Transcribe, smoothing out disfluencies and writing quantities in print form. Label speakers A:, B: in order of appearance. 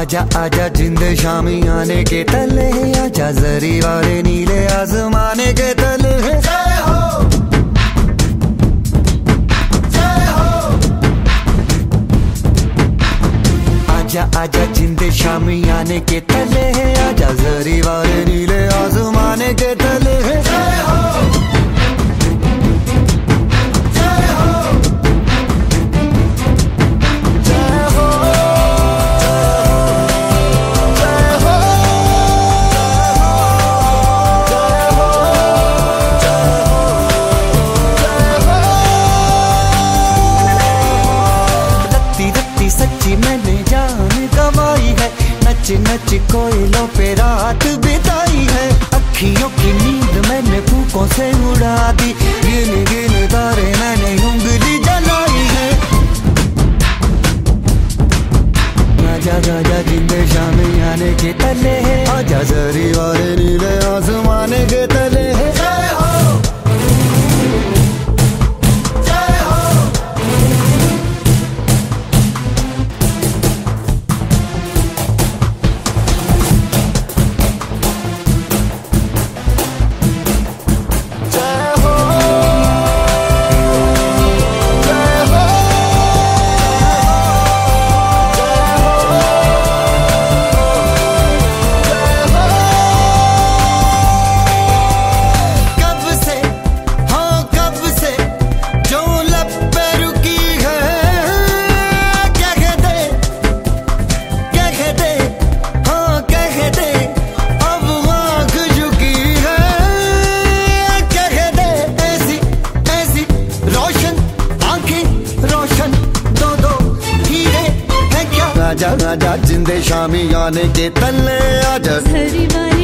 A: आजा आजा जिंदे शामी आने के तले, आजा जरी वाले नीले आसमाने के तले। जय हो जय हो। आजा आजा जिंदे शामी आने के तले, आजा जरी वाले नीले आसमाने के तले। जय हो सच्ची मैंने जान गवाई है, नच नच कोयलों पे रात बिताई है। अखियों की नींद मैंने फूकों से उड़ा दी, गिन गिन तारे मैंने उंगली जलाई है। आजा आजा जिंदे शामी आने के तले, आजा जरी वाले नीले आसमाने के तले। जय हो आजा आजा जिंदे शामी आने के तले, आजा